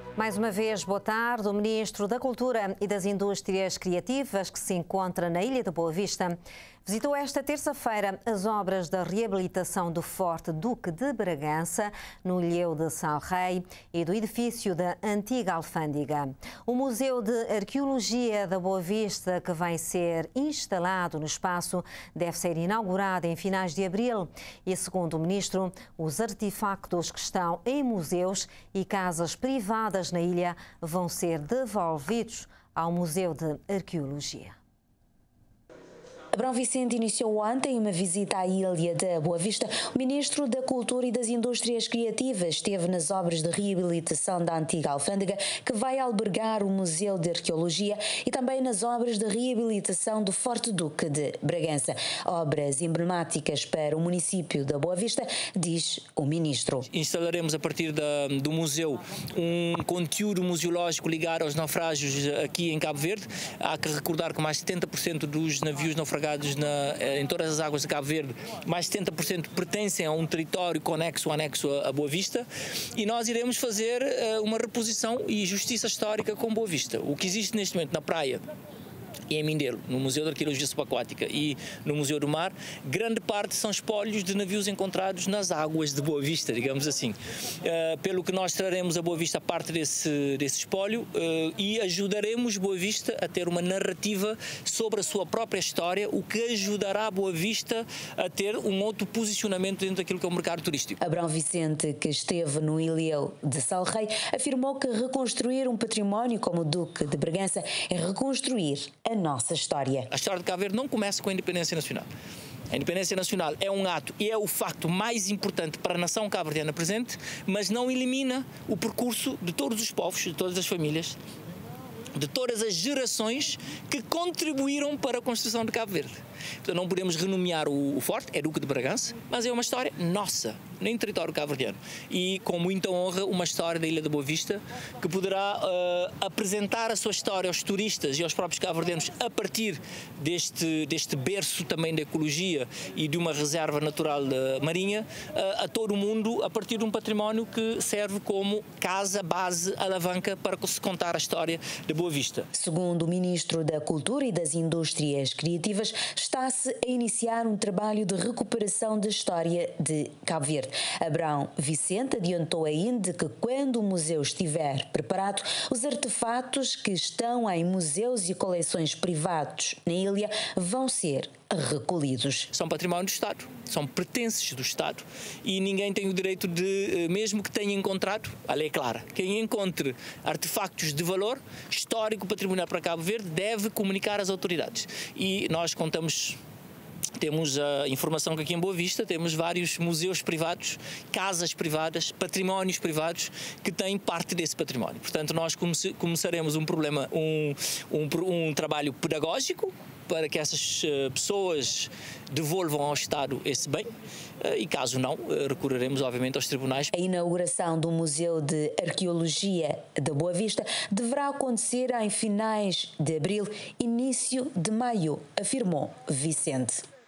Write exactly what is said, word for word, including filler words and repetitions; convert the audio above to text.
Mais uma vez, boa tarde. O Ministro da Cultura e das Indústrias Criativas, que se encontra na Ilha de Boa Vista, visitou esta terça-feira as obras da reabilitação do Forte Duque de Bragança, no Ilhéu de Salrei, e do edifício da antiga alfândega. O Museu de Arqueologia da Boa Vista, que vai ser instalado no espaço, deve ser inaugurado em finais de abril. E, segundo o Ministro, os artefactos que estão em museus e casas privadas na ilha vão ser devolvidos ao Museu de Arqueologia. Abrão Vicente iniciou ontem uma visita à Ilha da Boa Vista. O Ministro da Cultura e das Indústrias Criativas esteve nas obras de reabilitação da antiga alfândega, que vai albergar o Museu de Arqueologia, e também nas obras de reabilitação do Forte Duque de Bragança. Obras emblemáticas para o município da Boa Vista, diz o Ministro. Instalaremos a partir da, do museu um conteúdo museológico ligado aos naufrágios aqui em Cabo Verde. Há que recordar que mais de setenta por cento dos navios naufragados Na, em todas as águas de Cabo Verde, mais de setenta por cento pertencem a um território conexo, anexo a Boa Vista, e nós iremos fazer uh, uma reposição e justiça histórica com Boa Vista. O que existe neste momento na praia e em Mindelo, no Museu de Arqueologia Subaquática e no Museu do Mar, grande parte são espólios de navios encontrados nas águas de Boa Vista, digamos assim. Uh, pelo que nós traremos a Boa Vista parte desse, desse espólio uh, e ajudaremos Boa Vista a ter uma narrativa sobre a sua própria história, o que ajudará a Boa Vista a ter um outro posicionamento dentro daquilo que é o mercado turístico. Abrão Vicente, que esteve no Ilhéu de Salrei, afirmou que reconstruir um património como o Duque de Bragança é reconstruir a nossa história. A história de Cabo Verde não começa com a independência nacional. A independência nacional é um ato e é o facto mais importante para a nação cabo-verdiana presente, mas não elimina o percurso de todos os povos, de todas as famílias, de todas as gerações que contribuíram para a construção de Cabo Verde. Portanto, não podemos renomear o, o Forte, é Duque de Bragança, mas é uma história nossa, nem território cabo-verdiano. E com muita honra, uma história da Ilha da Boa Vista, que poderá uh, apresentar a sua história aos turistas e aos próprios cabo-verdianos a partir deste, deste berço também da ecologia e de uma reserva natural uh, marinha, uh, a todo o mundo, a partir de um património que serve como casa, base, alavanca para se contar a história da Boa Vista. Segundo o Ministro da Cultura e das Indústrias Criativas, está-se a iniciar um trabalho de recuperação da história de Cabo Verde. Abrão Vicente adiantou ainda que, quando o museu estiver preparado, os artefatos que estão em museus e coleções privados na ilha vão ser recolhidos. São património do Estado, são pertences do Estado, e ninguém tem o direito de, mesmo que tenha encontrado, a lei é clara, quem encontre artefactos de valor histórico patrimonial para Cabo Verde deve comunicar às autoridades. E nós contamos, temos a informação que aqui em Boa Vista temos vários museus privados, casas privadas, patrimónios privados que têm parte desse património. Portanto, nós come- começaremos um problema, um, um, um trabalho pedagógico para que essas uh, pessoas devolvam ao Estado esse bem, uh, e caso não, uh, recorreremos obviamente aos tribunais. A inauguração do Museu de Arqueologia da Boa Vista deverá acontecer em finais de abril, início de maio, afirmou Vicente.